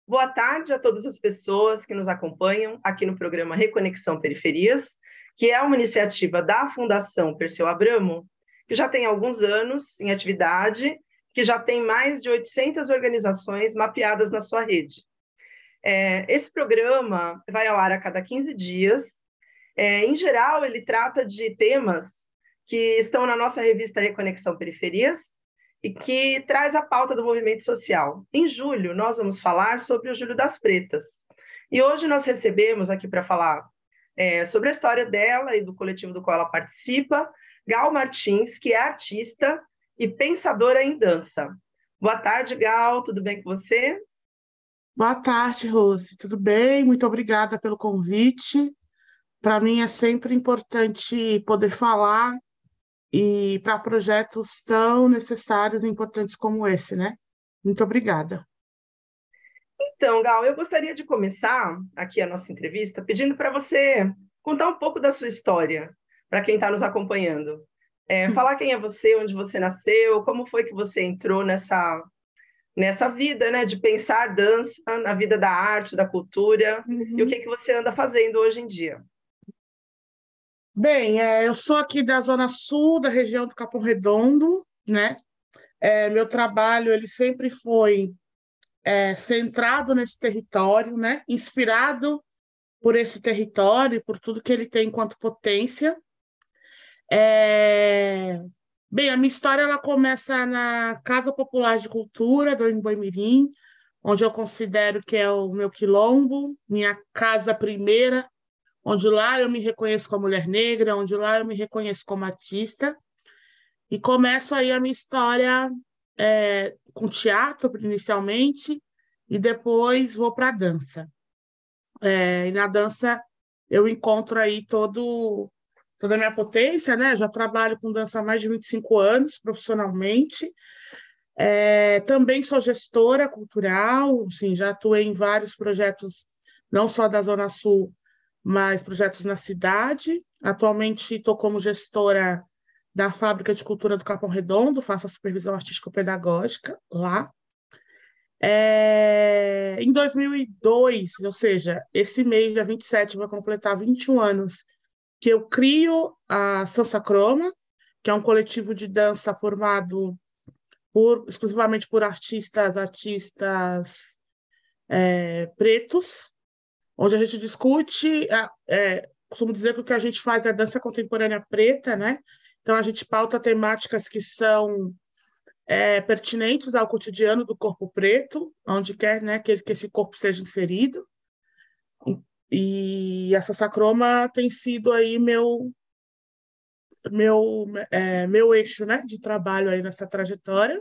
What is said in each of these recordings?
Boa tarde a todas as pessoas que nos acompanham aqui no programa Reconexão Periferias, que é uma iniciativa da Fundação Perseu Abramo, que já tem alguns anos em atividade, que já tem mais de 800 organizações mapeadas na sua rede. Esse programa vai ao ar a cada 15 dias. Em geral, ele trata de temas que estão na nossa revista Reconexão Periferias, e que traz a pauta do movimento social. Em julho, nós vamos falar sobre o Julho das Pretas. E hoje nós recebemos aqui para falar sobre a história dela e do coletivo do qual ela participa, Gal Martins, que é artista e pensadora em dança. Boa tarde, Gal, tudo bem com você? Boa tarde, Rose. Tudo bem? Muito obrigada pelo convite. Para mim é sempre importante poder falar e para projetos tão necessários e importantes como esse, né? Muito obrigada. Então, Gal, eu gostaria de começar aqui a nossa entrevista pedindo para você contar um pouco da sua história, para quem está nos acompanhando. Falar quem é você, onde você nasceu, como foi que você entrou nessa vida, né, de pensar dança na vida da arte, da cultura, e o Uhum. que você anda fazendo hoje em dia. Bem, eu sou aqui da Zona Sul, da região do Capão Redondo, né? Meu trabalho ele sempre foi centrado nesse território, né? Inspirado por esse território, por tudo que ele tem enquanto potência. É, Bem, a minha história ela começa na Casa Popular de Cultura do Emboimirim, onde eu considero que é o meu quilombo, minha casa primeira, onde lá eu me reconheço como mulher negra, onde lá eu me reconheço como artista. E começo aí a minha história com teatro, inicialmente, e depois vou para a dança. E na dança eu encontro aí toda a minha potência, né? Já trabalho com dança há mais de 25 anos, profissionalmente. Também sou gestora cultural, assim, já atuei em vários projetos, não só da Zona Sul, mas projetos na cidade. Atualmente estou como gestora da Fábrica de Cultura do Capão Redondo, faço a supervisão artístico-pedagógica lá. Em 2002, ou seja, esse mês, dia 27, vai completar 21 anos, que eu crio a Sansa Croma, que é um coletivo de dança formado exclusivamente por artistas pretos, onde a gente discute, costumo dizer que o que a gente faz é dança contemporânea preta, né? Então a gente pauta temáticas que são pertinentes ao cotidiano do corpo preto, onde quer, né, que esse corpo seja inserido. E essa sacroma tem sido aí meu eixo, né, de trabalho aí nessa trajetória.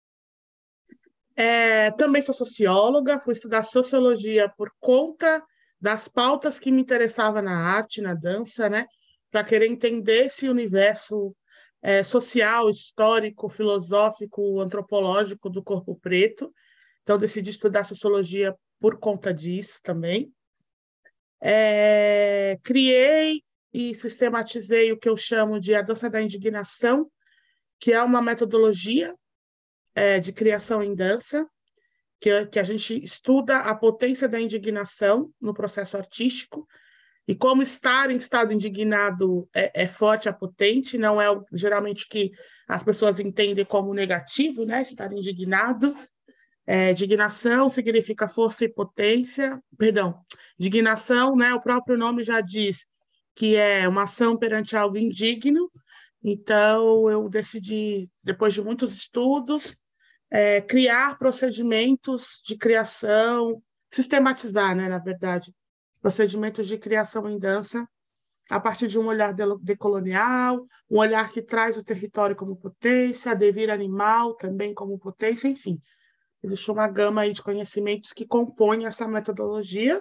Também sou socióloga, fui estudar sociologia por conta das pautas que me interessavam na arte, na dança, né, para querer entender esse universo social, histórico, filosófico, antropológico do corpo preto. Então, decidi estudar sociologia por conta disso também. Criei e sistematizei o que eu chamo de a dança da indignação, que é uma metodologia de criação em dança, que a gente estuda a potência da indignação no processo artístico e como estar em estado indignado é forte, é potente, não é geralmente o que as pessoas entendem como negativo, né? Estar indignado. Indignação significa força e potência, perdão, indignação, né? O próprio nome já diz que é uma ação perante algo indigno. Então, eu decidi, depois de muitos estudos, criar procedimentos de criação, sistematizar, né, na verdade, procedimentos de criação em dança a partir de um olhar decolonial, um olhar que traz o território como potência, devir animal também como potência, enfim. Existe uma gama aí de conhecimentos que compõem essa metodologia.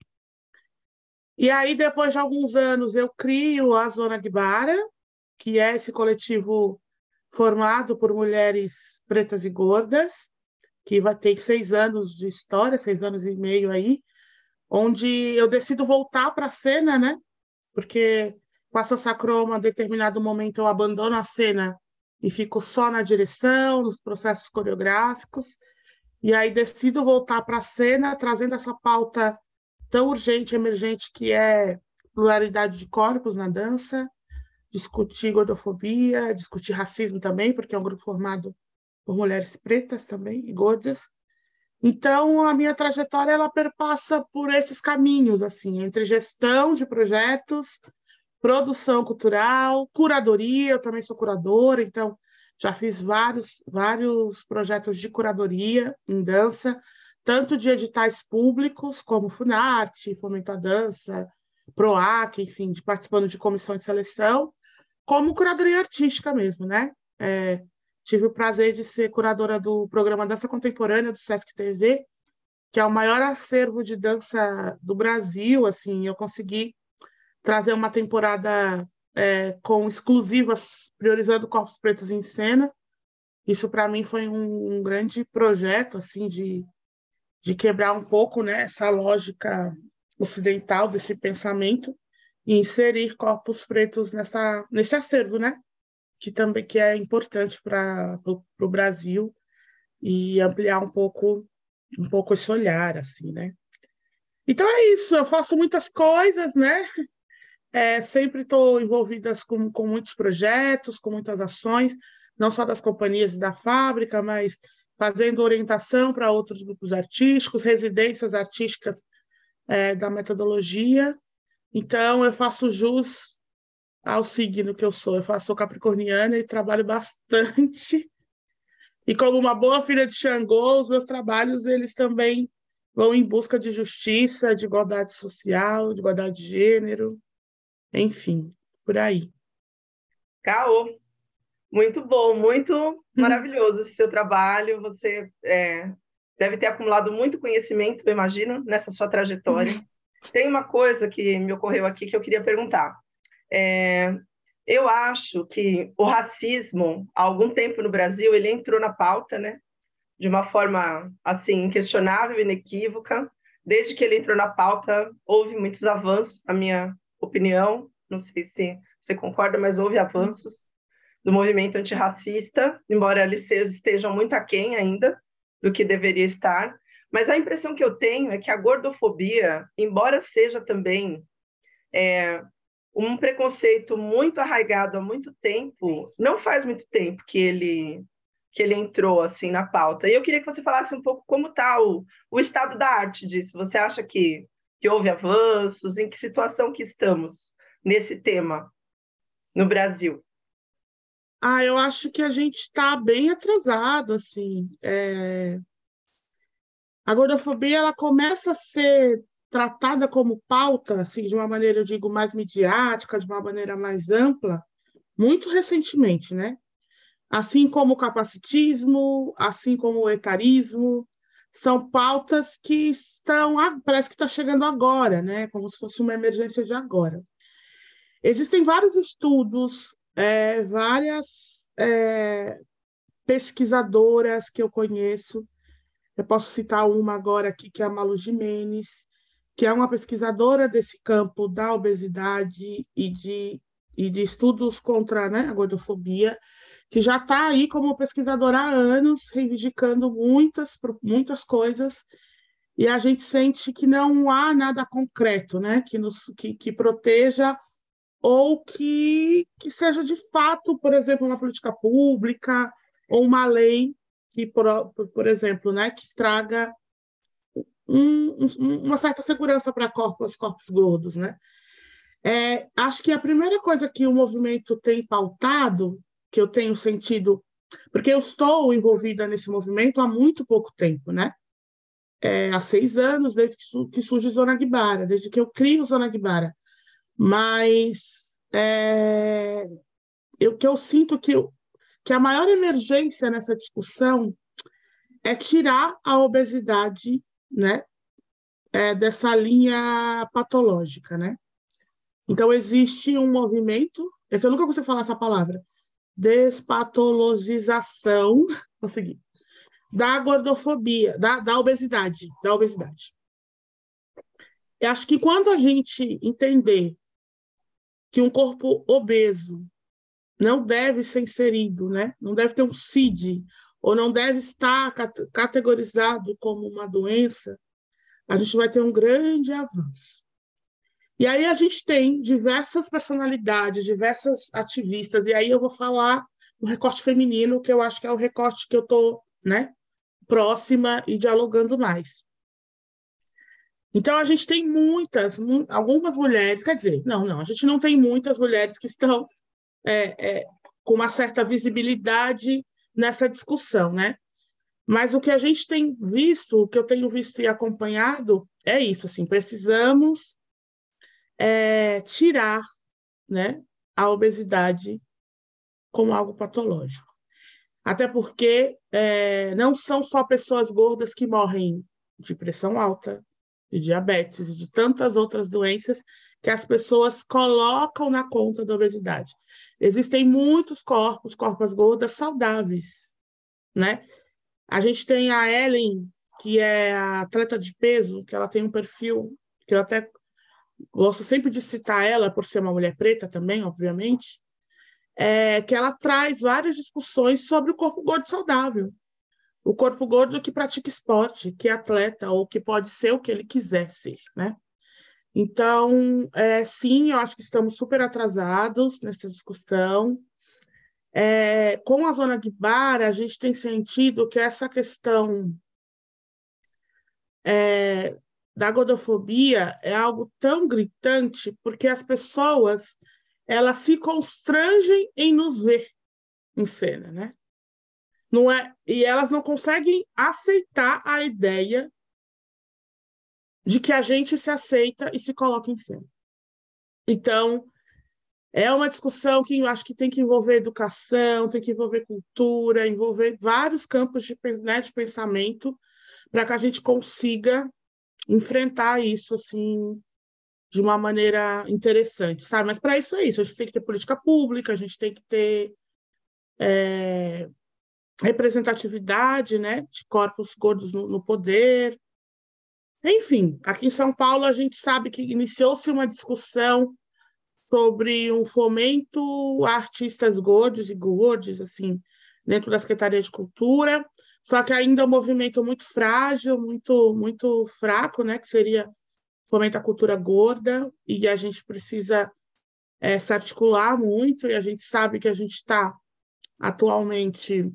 E aí, depois de alguns anos, eu crio a Zona Guibara, que é esse coletivo formado por mulheres pretas e gordas, que vai ter 6 anos de história, 6 anos e meio aí, onde eu decido voltar para a cena, né? Porque com a Sansa Croma, em determinado momento, eu abandono a cena e fico só na direção, nos processos coreográficos. e aí decido voltar para a cena, trazendo essa pauta tão urgente, emergente, que é pluralidade de corpos na dança, discutir gordofobia, discutir racismo também, porque é um grupo formado por mulheres pretas também, e gordas. Então, a minha trajetória ela perpassa por esses caminhos, assim, entre gestão de projetos, produção cultural, curadoria, eu também sou curadora, então já fiz vários projetos de curadoria em dança, tanto de editais públicos, como Funarte, Fomento à Dança, PROAC, enfim, participando de comissão de seleção, como curadoria artística mesmo, né? Tive o prazer de ser curadora do programa Dança Contemporânea do Sesc TV, que é o maior acervo de dança do Brasil, assim, eu consegui trazer uma temporada com exclusivas, priorizando corpos pretos em cena. Isso, para mim, foi um grande projeto, assim, de quebrar um pouco, né, essa lógica ocidental desse pensamento e inserir corpos pretos nesse acervo, né, que é importante para o Brasil e ampliar um pouco esse olhar, assim, né. Então é isso, eu faço muitas coisas, né, sempre estou envolvida com muitos projetos, com muitas ações, não só das companhias e da fábrica, mas fazendo orientação para outros grupos artísticos, residências artísticas da metodologia. Então, eu faço jus ao signo que eu sou. Sou capricorniana e trabalho bastante. E como uma boa filha de Xangô, os meus trabalhos eles também vão em busca de justiça, de igualdade social, de igualdade de gênero, enfim, por aí. Caô, muito bom, muito maravilhoso esse seu trabalho. Você deve ter acumulado muito conhecimento, eu imagino, nessa sua trajetória. Tem uma coisa que me ocorreu aqui que eu queria perguntar. Eu acho que o racismo, há algum tempo no Brasil, ele entrou na pauta, né? De uma forma, assim, inquestionável, inequívoca. Desde que ele entrou na pauta, houve muitos avanços, na minha opinião. Não sei se você concorda, mas houve avanços do movimento antirracista, embora eles estejam muito aquém ainda do que deveria estar. Mas a impressão que eu tenho é que a gordofobia, embora seja também um preconceito muito arraigado há muito tempo, não faz muito tempo que ele entrou assim na pauta. E eu queria que você falasse um pouco como está o estado da arte disso. Você acha que houve avanços? Em que situação que estamos nesse tema no Brasil? Eu acho que a gente está bem atrasado, assim. A gordofobia ela começa a ser tratada como pauta, assim, de uma maneira, eu digo, mais midiática, de uma maneira mais ampla, muito recentemente, né? Assim como o capacitismo, assim como o etarismo, são pautas que parece que está chegando agora, né? Como se fosse uma emergência de agora. Existem vários estudos, várias pesquisadoras que eu conheço. Eu posso citar uma agora aqui, que é a Malu Gimenez, que é uma pesquisadora desse campo da obesidade e de estudos contra, né, a gordofobia, que já está aí como pesquisadora há anos, reivindicando muitas coisas, e a gente sente que não há nada concreto, né, que proteja ou que seja de fato, por exemplo, uma política pública ou uma lei que, por exemplo, né, que traga uma certa segurança para corpos gordos, né? Acho que a primeira coisa que o movimento tem pautado, que eu tenho sentido, porque eu estou envolvida nesse movimento há muito pouco tempo, né? Há 6 anos, desde que surge Zona Guibara, desde que eu crio Zona Guibara. Mas que eu sinto que a maior emergência nessa discussão é tirar a obesidade, né, dessa linha patológica, né? Então, existe um movimento, é que eu nunca consigo falar essa palavra, despatologização, consegui, da gordofobia, da obesidade, Eu acho que quando a gente entender que um corpo obeso não deve ser inserido, né? Não deve ter um CID, ou não deve estar categorizado como uma doença, a gente vai ter um grande avanço. E aí a gente tem diversas personalidades, diversas ativistas, e aí eu vou falar do recorte feminino, que eu acho que é o recorte que eu estou, né, próxima e dialogando mais. Então, a gente tem algumas mulheres, quer dizer, não, a gente não tem muitas mulheres que estão com uma certa visibilidade nessa discussão, né? Mas o que a gente tem visto, o que eu tenho visto e acompanhado, é isso, assim, precisamos tirar, né, a obesidade como algo patológico. Até porque não são só pessoas gordas que morrem de pressão alta, de diabetes e de tantas outras doenças que as pessoas colocam na conta da obesidade. Existem muitos corpos gordas saudáveis, né? A gente tem a Ellen, que é a atleta de peso, que ela tem um perfil que eu até gosto sempre de citar ela, por ser uma mulher preta também, obviamente, que ela traz várias discussões sobre o corpo gordo saudável. O corpo gordo que pratica esporte, que é atleta, ou que pode ser o que ele quiser ser, né? Então, sim, eu acho que estamos super atrasados nessa discussão. Com a Zona Guibara, a gente tem sentido que essa questão da gordofobia é algo tão gritante, porque as pessoas elas se constrangem em nos ver em cena, né? Não é, e elas não conseguem aceitar a ideia de que a gente se aceita e se coloca em cena. Então, é uma discussão que eu acho que tem que envolver educação, tem que envolver cultura, envolver vários campos né, de pensamento para que a gente consiga enfrentar isso assim de uma maneira interessante, sabe? Mas para isso é isso, a gente tem que ter política pública, a gente tem que ter representatividade, né, de corpos gordos no poder. Enfim, aqui em São Paulo a gente sabe que iniciou-se uma discussão sobre um fomento a artistas gordos e gordes, assim, dentro da Secretaria de Cultura, só que ainda é um movimento muito frágil, muito fraco, né, que seria fomento à cultura gorda, e a gente precisa se articular muito, e a gente sabe que a gente está atualmente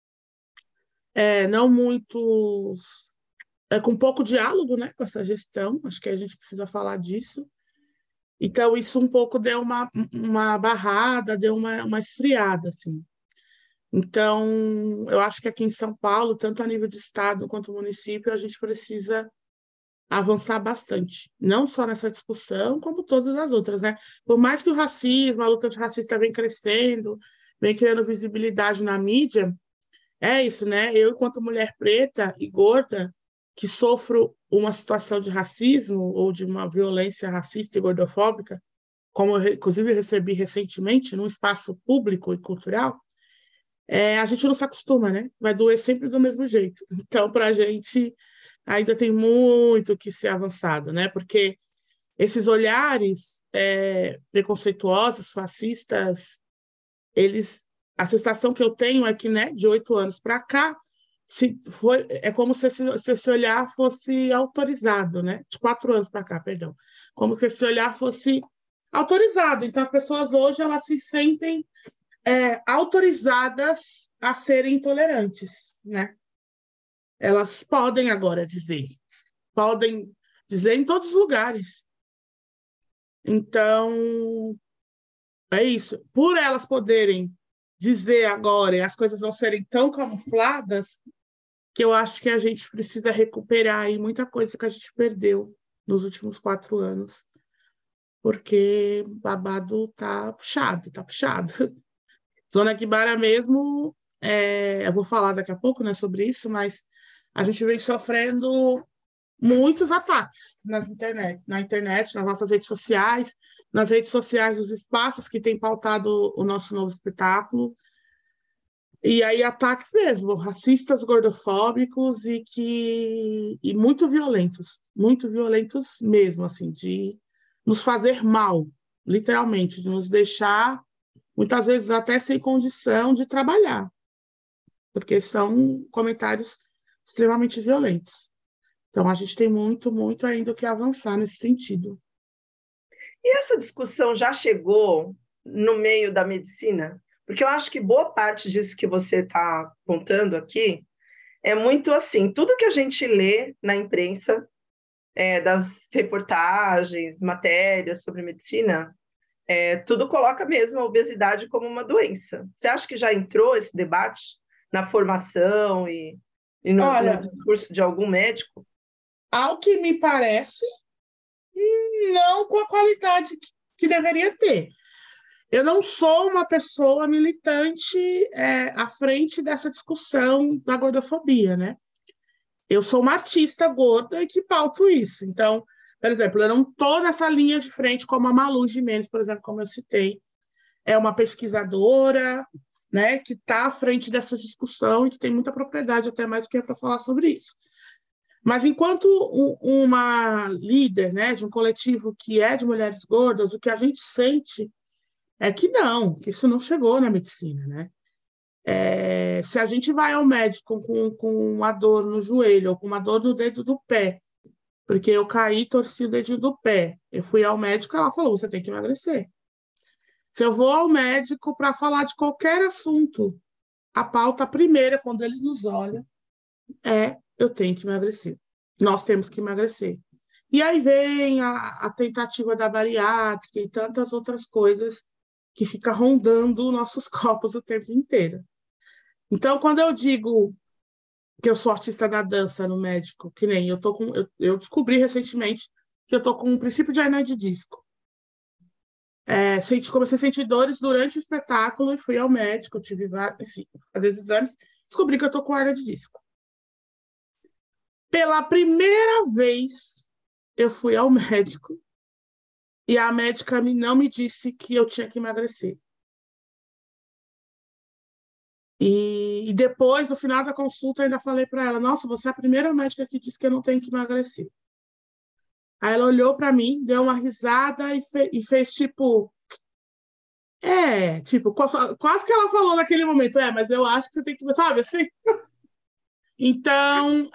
não muito com pouco diálogo, né, com essa gestão, acho que a gente precisa falar disso. Então, isso um pouco deu uma barrada, deu uma esfriada, assim. Então, eu acho que aqui em São Paulo, tanto a nível de estado quanto município, a gente precisa avançar bastante, não só nessa discussão, como todas as outras, né? Por mais que o racismo, a luta antirracista vem crescendo, vem criando visibilidade na mídia, é isso, né? Eu, enquanto mulher preta e gorda, que sofro uma situação de racismo ou de uma violência racista e gordofóbica, como eu, inclusive, recebi recentemente num espaço público e cultural, a gente não se acostuma, né? Vai doer sempre do mesmo jeito. Então, para a gente, ainda tem muito que ser avançado, né? Porque esses olhares preconceituosos, fascistas, a sensação que eu tenho é que, né, de 8 anos para cá, é como se esse olhar fosse autorizado, né? De 4 anos para cá, perdão. Como se esse olhar fosse autorizado. Então, as pessoas hoje elas se sentem autorizadas a serem intolerantes, né? Elas podem dizer em todos os lugares. Então, é isso. Por elas poderem dizer agora e as coisas não serem tão camufladas, que eu acho que a gente precisa recuperar aí muita coisa que a gente perdeu nos últimos 4 anos, porque o babado tá puxado, tá puxado. Zona Guibara mesmo, eu vou falar daqui a pouco, né, sobre isso, mas a gente vem sofrendo muitos ataques na internet, nas nossas redes sociais, nas redes sociais dos espaços que têm pautado o nosso novo espetáculo. E aí ataques mesmo, racistas, gordofóbicos e muito violentos mesmo, assim, de nos fazer mal, literalmente, de nos deixar, muitas vezes até sem condição de trabalhar, porque são comentários extremamente violentos. Então, a gente tem muito, muito ainda o que avançar nesse sentido. E essa discussão já chegou no meio da medicina? Porque eu acho que boa parte disso que você está contando aqui é muito assim, tudo que a gente lê na imprensa, das reportagens, matérias sobre medicina, tudo coloca mesmo a obesidade como uma doença. Você acha que já entrou esse debate na formação e no Olha, discurso de algum médico? ao que me parece, não com a qualidade que deveria ter. Eu não sou uma pessoa militante à frente dessa discussão da gordofobia, né? Eu sou uma artista gorda e que pauto isso. Então, por exemplo, eu não estou nessa linha de frente como a Malu Gimenez, por exemplo, como eu citei. É uma pesquisadora, né, que está à frente dessa discussão e que tem muita propriedade, até mais do que é para falar sobre isso. Mas enquanto uma líder, né, de um coletivo que é de mulheres gordas, o que a gente sente é que não, que isso não chegou na medicina, né? Se a gente vai ao médico com uma dor no joelho ou com uma dor no dedo do pé, porque eu caí e torci o dedinho do pé, eu fui ao médico, ela falou, você tem que emagrecer. Se eu vou ao médico para falar de qualquer assunto, a pauta primeira, quando ele nos olha, eu tenho que emagrecer. Nós temos que emagrecer. E aí vem a tentativa da bariátrica e tantas outras coisas que fica rondando nossos corpos o tempo inteiro. Então, quando eu digo que eu sou artista da dança no médico, que nem eu descobri recentemente que eu tô com um princípio de hernia de disco. Comecei a sentir dores durante o espetáculo e fui ao médico, tive vários, enfim, fazer os exames, descobri que eu tô com hernia de disco. Pela primeira vez, eu fui ao médico e a médica não me disse que eu tinha que emagrecer. E depois, no final da consulta, eu ainda falei para ela, nossa, você é a primeira médica que disse que eu não tenho que emagrecer. Aí ela olhou para mim, deu uma risada e fez tipo... tipo, quase que ela falou naquele momento, mas eu acho que você tem que... Sabe, assim? Então,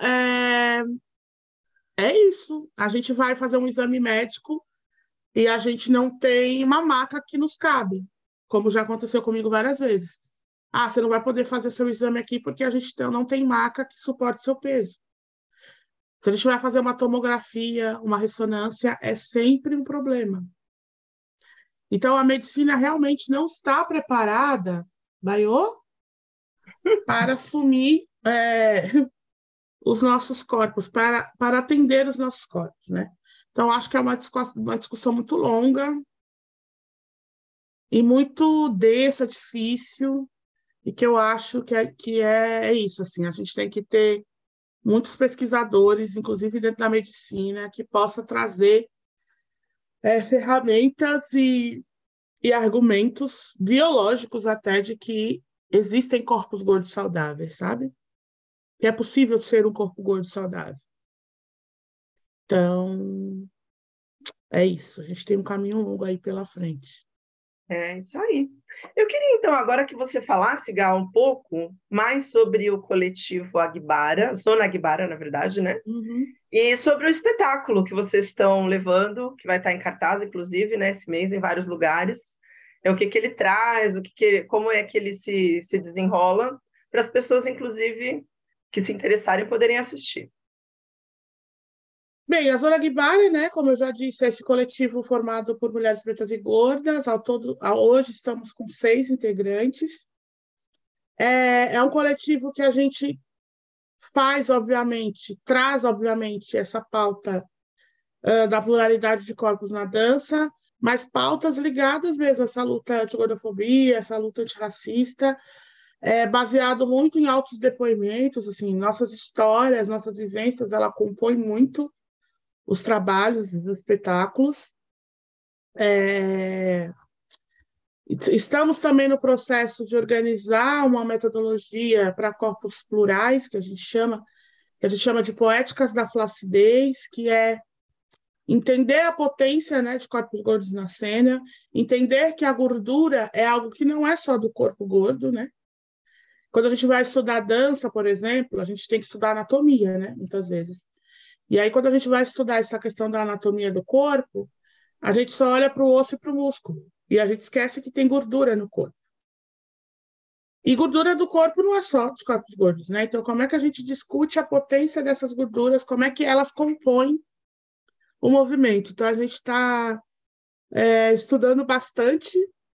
é isso. A gente vai fazer um exame médico e a gente não tem uma maca que nos cabe, como já aconteceu comigo várias vezes. Ah, você não vai poder fazer seu exame aqui porque a gente não tem maca que suporte seu peso. Se a gente vai fazer uma tomografia, uma ressonância, é sempre um problema. Então, a medicina realmente não está preparada, Baiô, para assumir os nossos corpos, para atender os nossos corpos, né? Então, acho que é uma discussão muito longa e muito densa, difícil, e que eu acho que é isso, assim, a gente tem que ter muitos pesquisadores, inclusive dentro da medicina, que possa trazer ferramentas e argumentos biológicos até de que existem corpos gordos saudáveis, sabe? Que é possível ser um corpo gordo saudável. Então, é isso. A gente tem um caminho longo aí pela frente. É isso aí. Eu queria, então, agora que você falasse, Gal, um pouco mais sobre o coletivo Agbara, Zona Agbara, na verdade, né? Uhum. E sobre o espetáculo que vocês estão levando, que vai estar em cartaz, inclusive, né, esse mês, em vários lugares. O que ele traz, como é que ele se desenrola, para as pessoas, inclusive, que se interessarem, poderem assistir. Bem, a Zona Guibara, né, como eu já disse, é esse coletivo formado por mulheres pretas e gordas. Hoje estamos com 6 integrantes. É um coletivo que a gente traz, obviamente, essa pauta da pluralidade de corpos na dança, mas pautas ligadas mesmo a essa luta anti-gordofobia, essa luta antirracista, baseado muito em autos depoimentos, assim, nossas histórias, nossas vivências, ela compõe muito os trabalhos, os espetáculos. Estamos também no processo de organizar uma metodologia para corpos plurais, que a gente chama de poéticas da flacidez, que é entender a potência, né, de corpos gordos na cena, entender que a gordura é algo que não é só do corpo gordo, né? Quando a gente vai estudar dança, por exemplo, a gente tem que estudar anatomia, né? Muitas vezes. E aí, quando a gente vai estudar essa questão da anatomia do corpo, a gente só olha para o osso e para o músculo. E a gente esquece que tem gordura no corpo. E gordura do corpo não é só de corpos gordos, né? Então, como é que a gente discute a potência dessas gorduras? Como é que elas compõem o movimento? Então, a gente está estudando bastante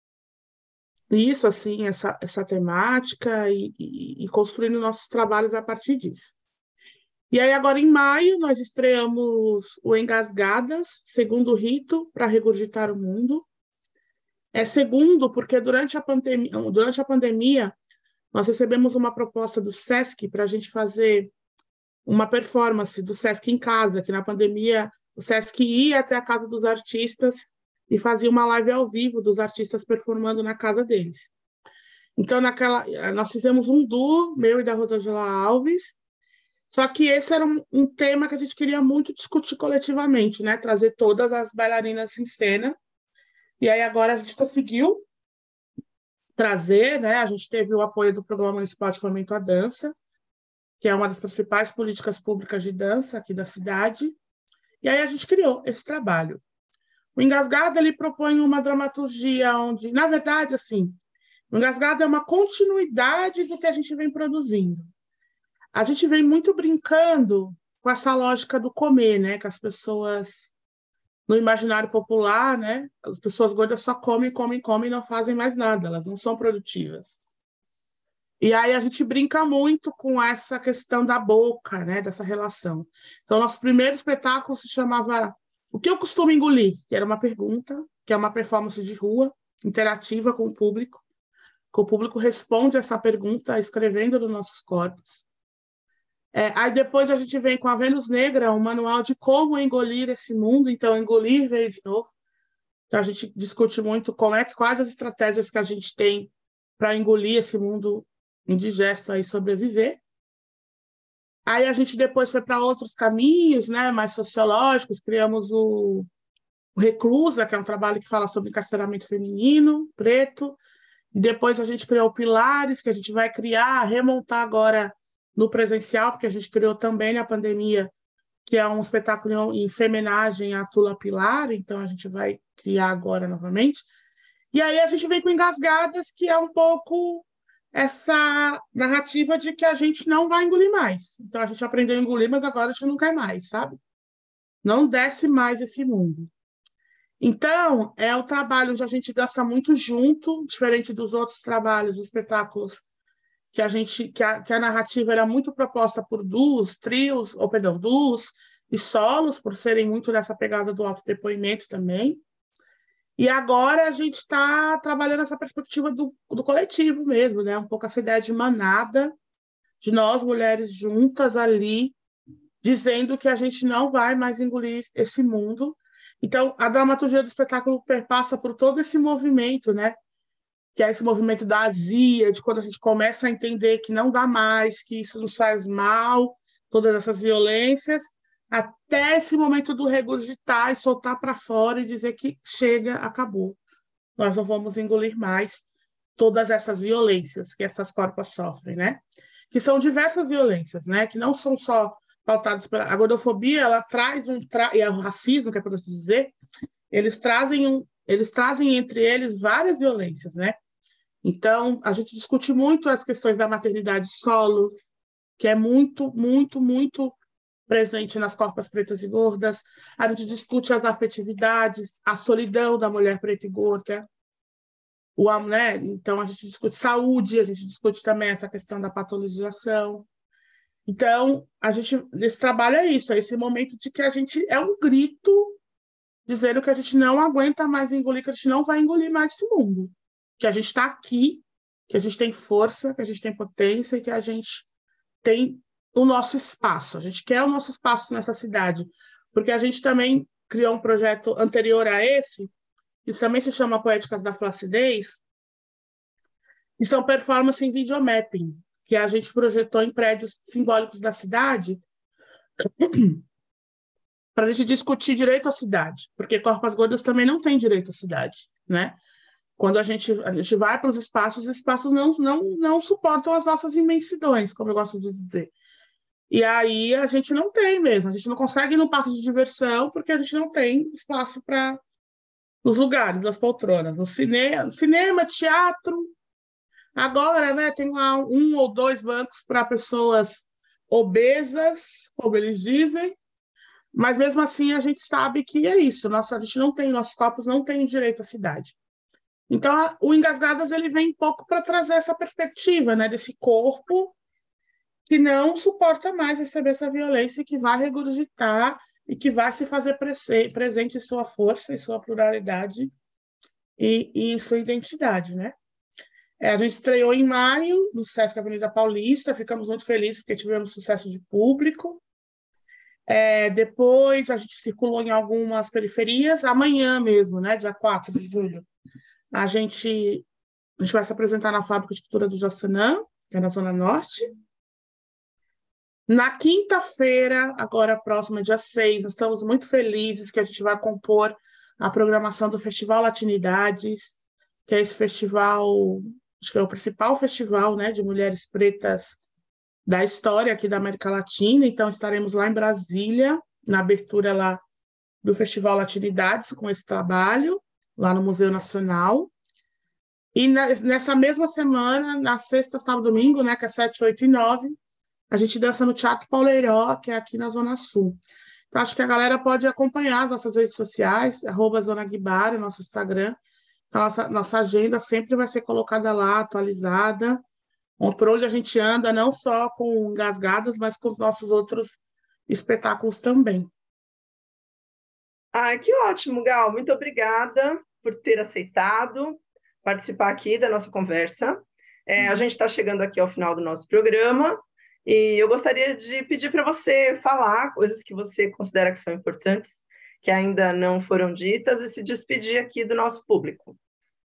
isso, assim, essa temática e construindo nossos trabalhos a partir disso. E aí, agora em maio, nós estreamos o Engasgadas, segundo rito para regurgitar o mundo. É segundo porque durante a pandemia nós recebemos uma proposta do SESC para a gente fazer uma performance do SESC em casa, que na pandemia o SESC ia até a casa dos artistas e fazia uma live ao vivo dos artistas performando na casa deles. Então, nós fizemos um duo, meu e da Rosângela Alves, só que esse era um tema que a gente queria muito discutir coletivamente, né? Trazer todas as bailarinas em cena. E aí agora a gente conseguiu trazer, né? A gente teve o apoio do Programa Municipal de Fomento à Dança, que é uma das principais políticas públicas de dança aqui da cidade. E aí a gente criou esse trabalho. O Engasgado, ele propõe uma dramaturgia onde, na verdade, assim, o Engasgado é uma continuidade do que a gente vem produzindo. A gente vem muito brincando com essa lógica do comer, né? Que as pessoas, no imaginário popular, né? As pessoas gordas só comem, comem, comem e não fazem mais nada, elas não são produtivas. E aí a gente brinca muito com essa questão da boca, né? Dessa relação. Então, nosso primeiro espetáculo se chamava O que eu costumo engolir? Que era uma pergunta, que é uma performance de rua, interativa com o público, que o público responde essa pergunta escrevendo nos nossos corpos. Aí depois a gente vem com a Vênus Negra, um manual de como engolir esse mundo. Então, engolir veio de novo. Então, a gente discute muito quais as estratégias que a gente tem para engolir esse mundo indigesto e sobreviver. Aí a gente depois foi para outros caminhos, né, mais sociológicos. Criamos o Reclusa, que é um trabalho que fala sobre encarceramento feminino, preto. E depois a gente criou o Pilares, que a gente vai remontar agora no presencial, porque a gente criou também na pandemia, que é um espetáculo em homenagem à Tula Pilar, então a gente vai criar agora novamente. E aí a gente vem com Engasgadas, que é um pouco essa narrativa de que a gente não vai engolir mais. Então a gente aprendeu a engolir, mas agora a gente não cai mais, sabe? Não desce mais esse mundo. Então, é o trabalho onde a gente dança muito junto, diferente dos outros trabalhos, espetáculos, que a narrativa era muito proposta por duos e solos, por serem muito nessa pegada do autodepoimento também. E agora a gente está trabalhando essa perspectiva do coletivo mesmo, né? Um pouco essa ideia de manada, de nós, mulheres juntas ali, dizendo que a gente não vai mais engolir esse mundo. Então, a dramaturgia do espetáculo perpassa por todo esse movimento, né? Que é esse movimento da azia, de quando a gente começa a entender que não dá mais, que isso nos faz mal, todas essas violências, até esse momento do regurgitar e soltar para fora e dizer que chega, acabou. Nós não vamos engolir mais todas essas violências que essas corpas sofrem, né? Que são diversas violências, né? Que não são só pautadas pela... A gordofobia, ela traz e o racismo, que é para dizer, eles trazem entre eles várias violências, né? Então, a gente discute muito as questões da maternidade solo, que é muito, muito, muito presente nas corpas pretas e gordas. A gente discute as afetividades, a solidão da mulher preta e gorda. Né? Então, a gente discute saúde, a gente discute também essa questão da patologização. Então, esse trabalho é isso, é esse momento de que a gente é um grito dizendo que a gente não aguenta mais engolir, que a gente não vai engolir mais esse mundo. Que a gente está aqui, que a gente tem força, que a gente tem potência e que a gente tem o nosso espaço. A gente quer o nosso espaço nessa cidade, porque a gente também criou um projeto anterior a esse, que também se chama Poéticas da Flacidez, e são performances em videomapping, que a gente projetou em prédios simbólicos da cidade para a gente discutir direito à cidade, porque corpas gordas também não têm direito à cidade, né? Quando a gente vai para os espaços não suportam as nossas imensidões, como eu gosto de dizer. E aí a gente não tem mesmo, a gente não consegue ir no parque de diversão porque a gente não tem espaço para os lugares, das poltronas. No cinema, teatro. Agora, né, tem lá 1 ou 2 bancos para pessoas obesas, como eles dizem, mas mesmo assim a gente sabe que é isso, a gente não tem, nossos corpos não têm direito à cidade. Então, o Engasgadas ele vem um pouco para trazer essa perspectiva, né, desse corpo que não suporta mais receber essa violência e que vai regurgitar e que vai se fazer presente em sua força, em sua pluralidade e em sua identidade, né? A gente estreou em maio no Sesc Avenida Paulista, ficamos muito felizes porque tivemos sucesso de público. Depois a gente circulou em algumas periferias, amanhã mesmo, né, dia 4 de julho, a gente vai se apresentar na Fábrica de Cultura do Jaçanã, que é na Zona Norte. Na quinta-feira, agora próxima, dia 6, nós estamos muito felizes que a gente vai compor a programação do Festival Latinidades, que é esse festival, acho que é o principal festival, né, de mulheres pretas da história aqui da América Latina. Então, estaremos lá em Brasília, na abertura lá do Festival Latinidades, com esse trabalho, lá no Museu Nacional. E nessa mesma semana, na sexta, sábado e domingo, né, que é 7, 8 e 9, a gente dança no Teatro Pauleiró, que é aqui na Zona Sul. Então, acho que a galera pode acompanhar as nossas redes sociais, @ZonaGuibara, nosso Instagram. A nossa agenda sempre vai ser colocada lá, atualizada, por onde a gente anda, não só com Engasgadas, mas com os nossos outros espetáculos também. Que ótimo, Gal. Muito obrigada por ter aceitado participar aqui da nossa conversa. A gente está chegando aqui ao final do nosso programa e eu gostaria de pedir para você falar coisas que você considera que são importantes, que ainda não foram ditas, e se despedir aqui do nosso público.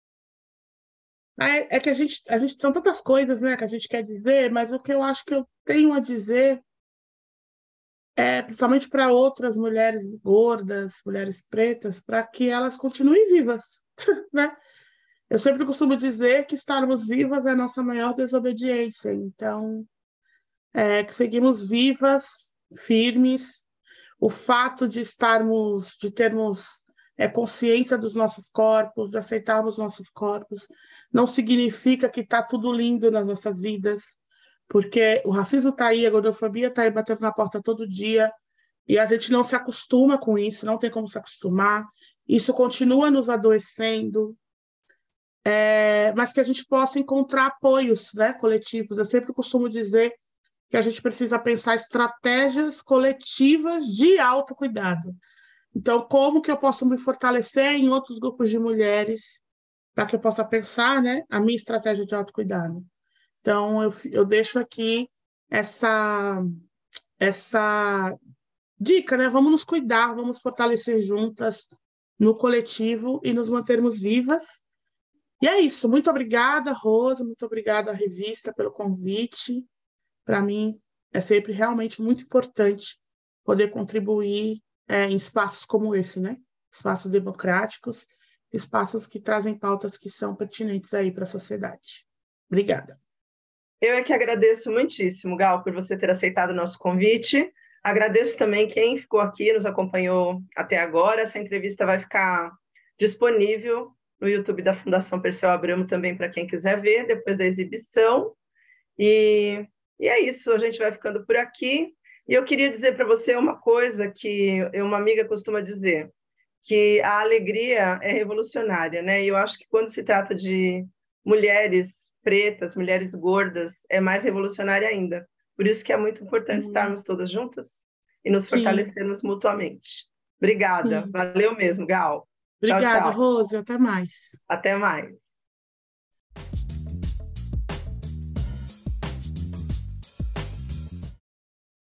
É que a gente são tantas coisas, né, que a gente quer dizer, mas o que eu acho que eu tenho a dizer principalmente para outras mulheres gordas, mulheres pretas, para que elas continuem vivas, né? Eu sempre costumo dizer que estarmos vivas é a nossa maior desobediência. Então, que seguimos vivas, firmes. O fato de termos consciência dos nossos corpos, de aceitarmos nossos corpos, não significa que está tudo lindo nas nossas vidas, porque o racismo está aí, a gordofobia está aí batendo na porta todo dia, e a gente não se acostuma com isso, não tem como se acostumar, isso continua nos adoecendo, mas que a gente possa encontrar apoios, né, coletivos. Eu sempre costumo dizer que a gente precisa pensar estratégias coletivas de autocuidado. Então, como que eu posso me fortalecer em outros grupos de mulheres para que eu possa pensar, né, a minha estratégia de autocuidado? Então, eu deixo aqui essa dica, né? Vamos nos cuidar, vamos fortalecer juntas no coletivo e nos mantermos vivas. E é isso. Muito obrigada, Rosa, muito obrigada à revista pelo convite. Para mim, é sempre realmente muito importante poder contribuir em espaços como esse, né? Espaços democráticos, espaços que trazem pautas que são pertinentes aí para a sociedade. Obrigada. Eu é que agradeço muitíssimo, Gal, por você ter aceitado o nosso convite. Agradeço também quem ficou aqui, nos acompanhou até agora. Essa entrevista vai ficar disponível no YouTube da Fundação Perseu Abramo também para quem quiser ver, depois da exibição. E é isso, a gente vai ficando por aqui. E eu queria dizer para você uma coisa que uma amiga costuma dizer, que a alegria é revolucionária, né? E eu acho que quando se trata de mulheres pretas, mulheres gordas, é mais revolucionária ainda. Por isso que é muito importante estarmos todas juntas e nos fortalecermos mutuamente. Obrigada, valeu mesmo, Gal. Obrigada, tchau, tchau. Rose, até mais. Até mais.